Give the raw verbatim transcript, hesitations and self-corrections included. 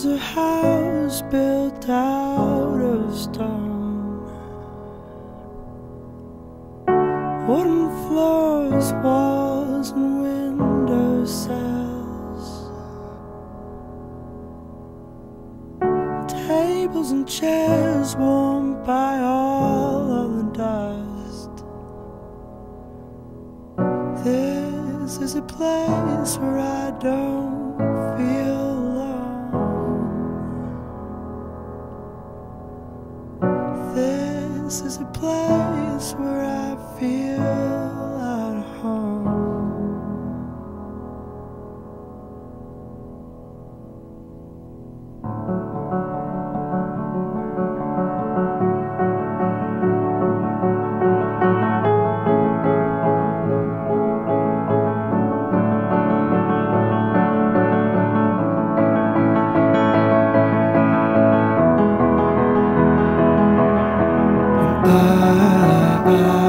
There's a house built out of stone, wooden floors, walls and window sills, tables and chairs warmed by all of the dust. This is a place where I don't feel alone. This is a place where I feel at home. I, I